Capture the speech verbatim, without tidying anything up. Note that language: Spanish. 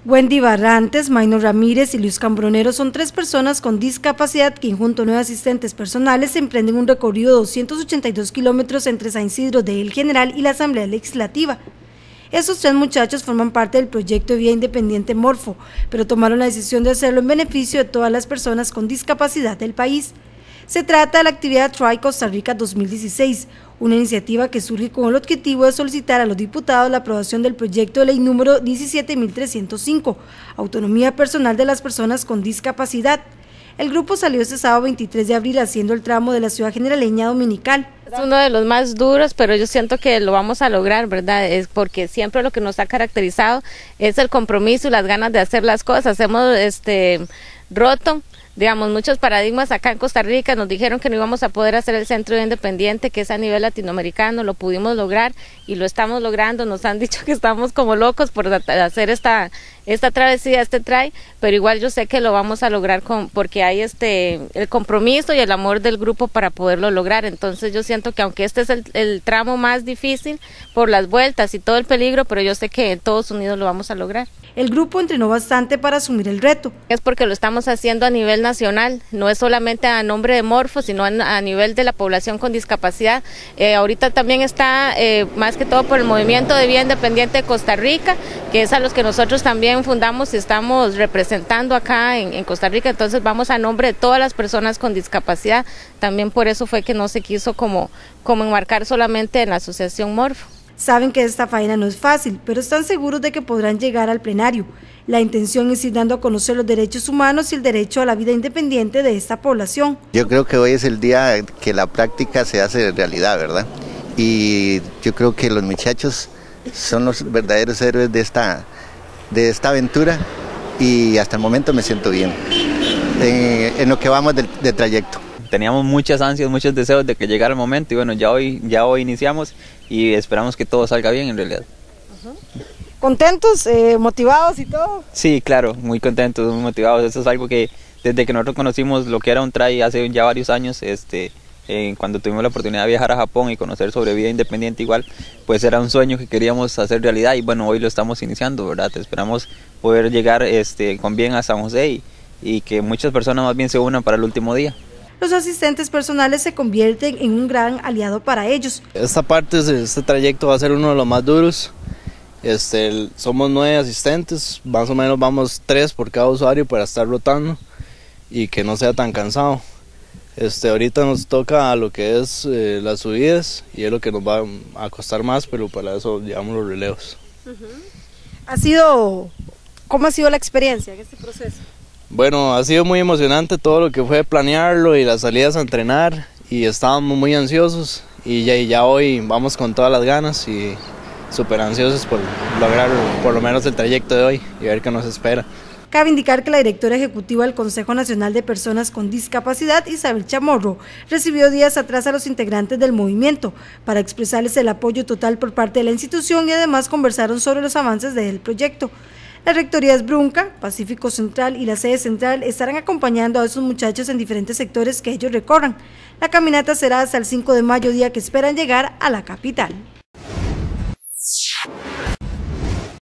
Wendy Barrantes, Maino Ramírez y Luis Cambronero son tres personas con discapacidad que junto a nueve asistentes personales emprenden un recorrido de doscientos ochenta y dos kilómetros entre San Isidro de El General y la Asamblea Legislativa. Estos tres muchachos forman parte del proyecto de Vía Independiente Morfo, pero tomaron la decisión de hacerlo en beneficio de todas las personas con discapacidad del país. Se trata de la actividad Try Costa Rica dos mil dieciséis, una iniciativa que surge con el objetivo de solicitar a los diputados la aprobación del proyecto de ley número diecisiete mil trescientos cinco, Autonomía Personal de las Personas con Discapacidad. El grupo salió este sábado veintitrés de abril haciendo el tramo de la ciudad generaleña dominical. Es uno de los más duros, pero yo siento que lo vamos a lograr, ¿verdad? Es porque siempre lo que nos ha caracterizado es el compromiso y las ganas de hacer las cosas. Hemos este, roto, digamos, muchos paradigmas acá en Costa Rica. Nos dijeron que no íbamos a poder hacer el centro independiente, que es a nivel latinoamericano. Lo pudimos lograr y lo estamos logrando. Nos han dicho que estamos como locos por hacer esta, esta travesía, este try, pero igual yo sé que lo vamos a lograr con, porque hay este el compromiso y el amor del grupo para poderlo lograr. Entonces yo siento que aunque este es el, el tramo más difícil por las vueltas y todo el peligro, pero yo sé que todos unidos lo vamos a lograr. El grupo entrenó bastante para asumir el reto. Es porque lo estamos haciendo a nivel nacional, no es solamente a nombre de Morfo, sino a nivel de la población con discapacidad. Eh, ahorita también está eh, más que todo por el movimiento de Vía Independiente de Costa Rica, que es a los que nosotros también fundamos y estamos representando acá en, en Costa Rica. Entonces vamos a nombre de todas las personas con discapacidad. También por eso fue que no se quiso como, como enmarcar solamente en la asociación Morfo. Saben que esta faena no es fácil, pero están seguros de que podrán llegar al plenario. La intención es ir dando a conocer los derechos humanos y el derecho a la vida independiente de esta población. Yo creo que hoy es el día que la práctica se hace realidad, ¿verdad? Y yo creo que los muchachos son los verdaderos héroes de esta, de esta aventura y hasta el momento me siento bien en, en lo que vamos del, del trayecto. Teníamos muchas ansias, muchos deseos de que llegara el momento y bueno, ya hoy, ya hoy iniciamos y esperamos que todo salga bien en realidad. Uh-huh. ¿Contentos, eh, motivados y todo? Sí, claro, muy contentos, muy motivados. Eso es algo que desde que nosotros conocimos lo que era un try hace ya varios años, este, eh, cuando tuvimos la oportunidad de viajar a Japón y conocer sobre vida independiente igual, pues era un sueño que queríamos hacer realidad y bueno, hoy lo estamos iniciando, ¿verdad? Esperamos poder llegar este, con bien a San José y, y que muchas personas más bien se unan para el último día. Los asistentes personales se convierten en un gran aliado para ellos. Esta parte, este trayecto va a ser uno de los más duros. Este, somos nueve asistentes, más o menos vamos tres por cada usuario para estar rotando y que no sea tan cansado. Este, ahorita nos toca lo que es eh, las subidas y es lo que nos va a costar más, pero para eso llevamos los relevos. Uh-huh. ¿Ha sido, ¿Cómo ha sido la experiencia en este proceso? Bueno, ha sido muy emocionante todo lo que fue planearlo y las salidas a entrenar y estábamos muy ansiosos y ya, y ya hoy vamos con todas las ganas y súper ansiosos por lograr por lo menos el trayecto de hoy y ver qué nos espera. Cabe indicar que la directora ejecutiva del Consejo Nacional de Personas con Discapacidad, Isabel Chamorro, recibió días atrás a los integrantes del movimiento para expresarles el apoyo total por parte de la institución y además conversaron sobre los avances del proyecto. Las rectorías Brunca, Pacífico Central y la sede central estarán acompañando a esos muchachos en diferentes sectores que ellos recorran. La caminata será hasta el cinco de mayo, día que esperan llegar a la capital.